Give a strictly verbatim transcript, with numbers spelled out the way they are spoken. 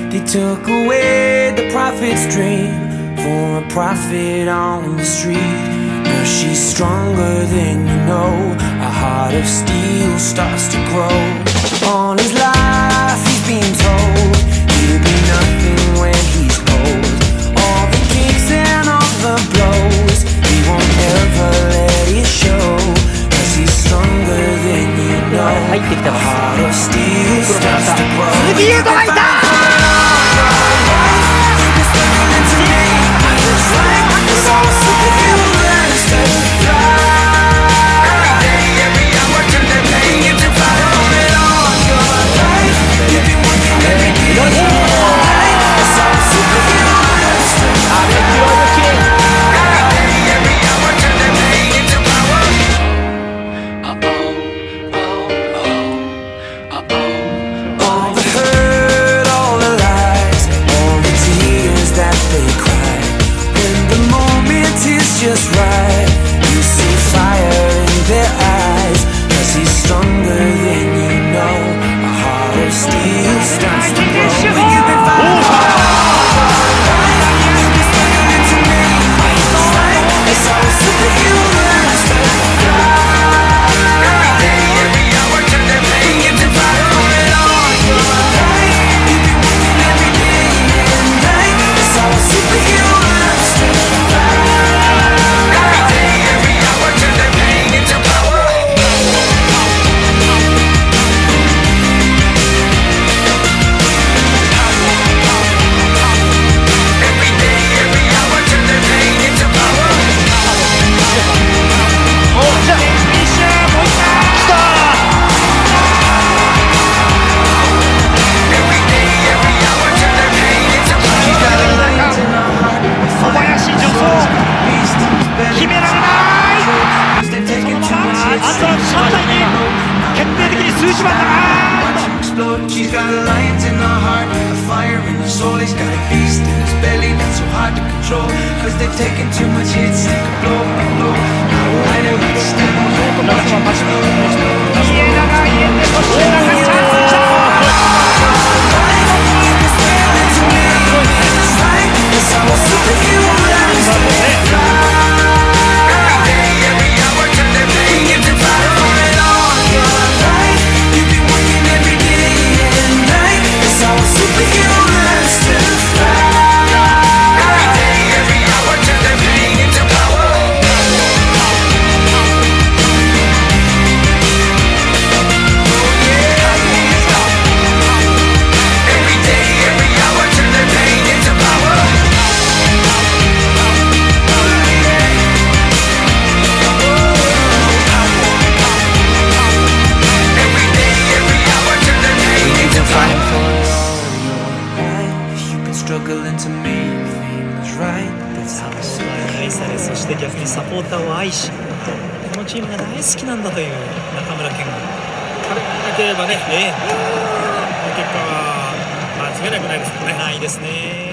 They took away the prophet's dream for a prophet on the street. Now she's stronger than you know. A heart of steel starts to grow. All his life he's been told he'll be nothing when he's old. All the kicks and all the blows, he won't ever let it show. Cause he's stronger than you know. A heart of steel starts to grow. Just right, you see fire in their eyes. Cause he's stronger than you know. A heart of steel starts to grow. When you've been fighting hard, you've been standing into me. It's all a superhuman strength to fly. Every day, every hour, turn their pain into fire. Hold it on your life. You've been working every day and night. It's all a superhuman strength to fly. She's got a lion in her heart, a fire in her soul. He's got a beast in his belly that's so hard to control. Cause they've taken too much hits, they could blow, blow. Now I don't understand. It's all superhuman. Struggling to make things right. That's how I see it. 愛され、そして逆にサポーターを愛し、このチームが大好きなんだという中村健吾。彼がなければね、ええ、結果は間違いなくないですよね。ないですね。